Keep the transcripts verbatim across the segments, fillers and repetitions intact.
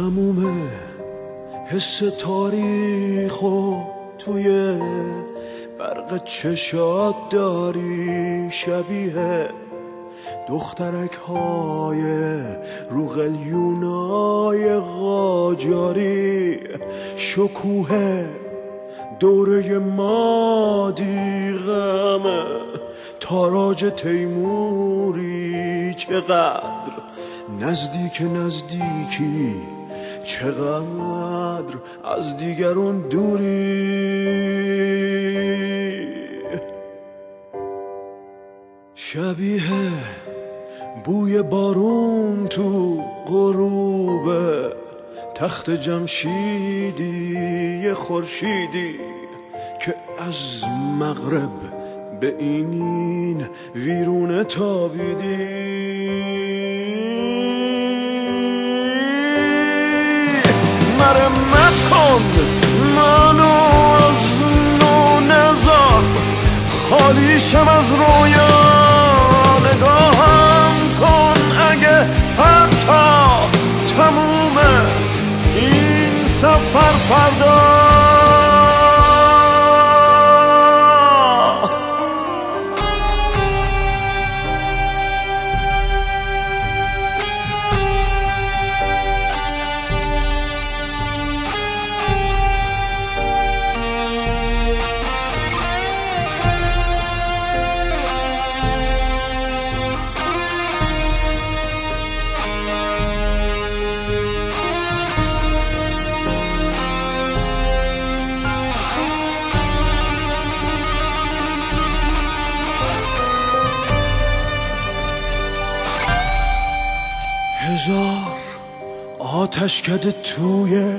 تموم حس تاریخو توی برق چشات داری، شبیه دخترک های رو قلیونای قاجاری. شکوه دوره مادی غمه، تاراج تیموری چقدر نزدیک نزدیکی، چقدر از دیگرون دوری. شبیه بوی بارون تو غروب تخت جمشیدی، یه خورشیدی که از مغرب به این ویرونه تابیدی. مرمت کن منو از نو نزار، خالیشم از رویا، نگاهم کن اگه حتی تموم این سفر فردا. هزار آتش کده توی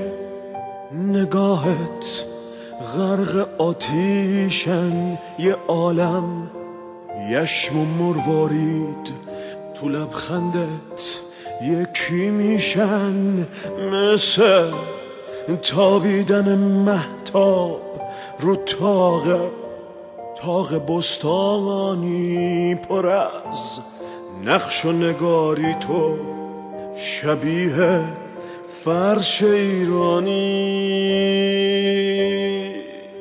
نگاهت، غرق آتیشن یه عالم، یشم و مروارید تو لبخندت یکی میشن، مثل تابیدن مهتاب رو تاق تاق بستانی پر از نقش و نگاری. تو شبیه فرش ایرانی،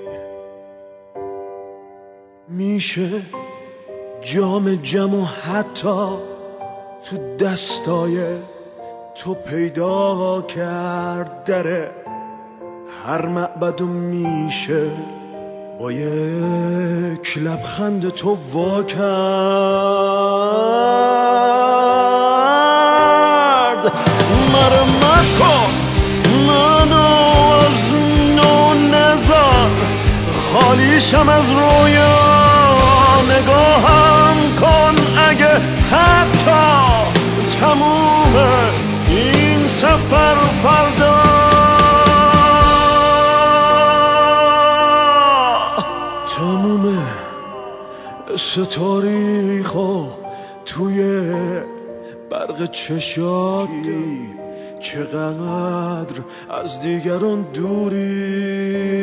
میشه جام جم و حتی تو دستای تو پیدا کرد دره هر معبدو، میشه با یک لبخند تو وا کرد. مرمت کن منو از نو نزار، خالیشم از رویا، نگاهم کن اگه حتی تموم این سفر فردا. تموم حس تاریخو توی برق چشاتی، چقدر از دیگران دوری.